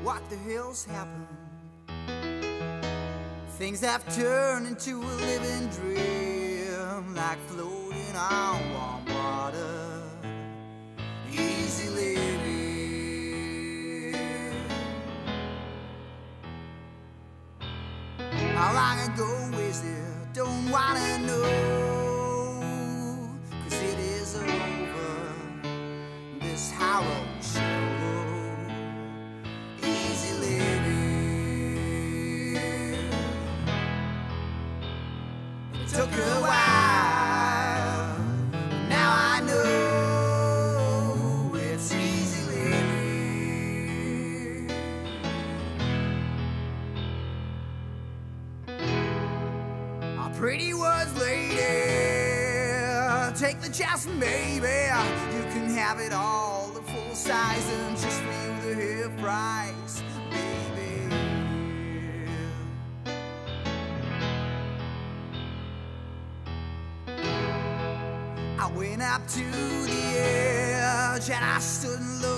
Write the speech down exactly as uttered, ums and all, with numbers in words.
what the hell's happened. Things have turned into a living dream, like floating on warm water. Easy living. How long ago is it? Don't wanna know, 'cause it is over, this hollow show. Easy living. It took a while, now I know it's easy living. A pretty words, lady, take the chance, maybe you can have it all, the full size and just for you the half price, baby. I went up to the edge and I stood and looked.